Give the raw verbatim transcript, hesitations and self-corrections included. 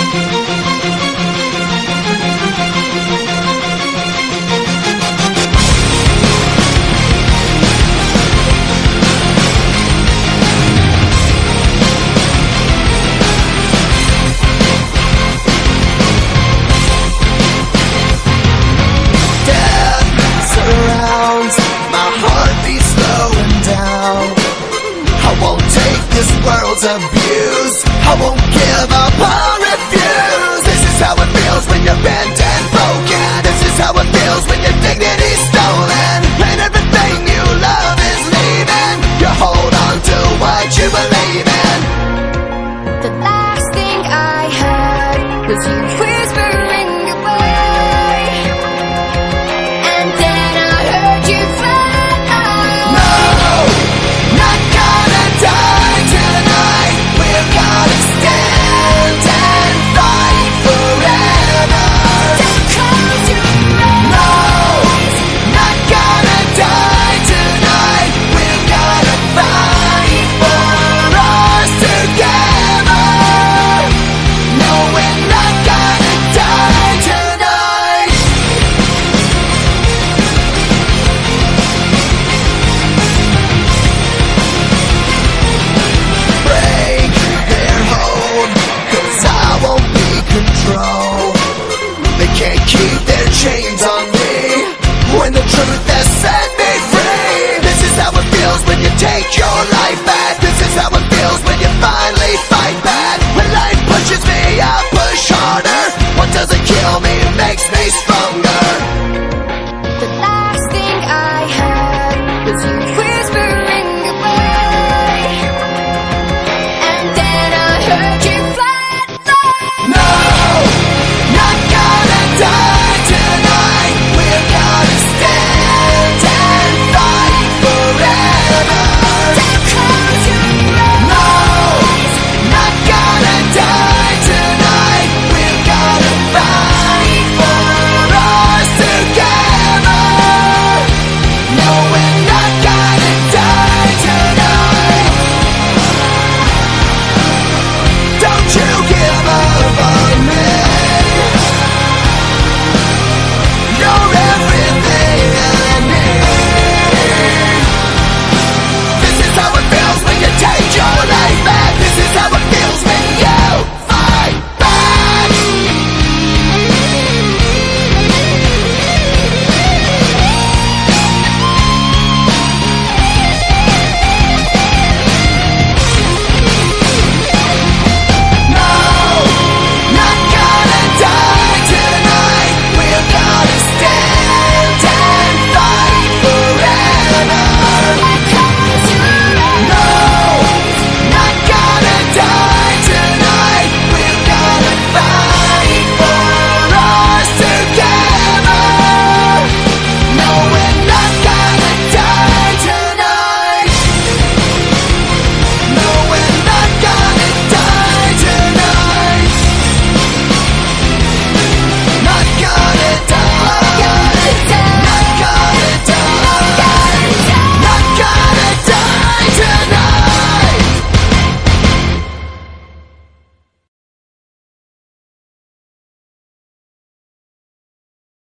Abuse. I won't give up or refuse. This is how it feels when you're bent and broken. This is how it feels when your dignity's stolen and everything you love is leaving. You hold on to what you believe in. The last thing I heard was you.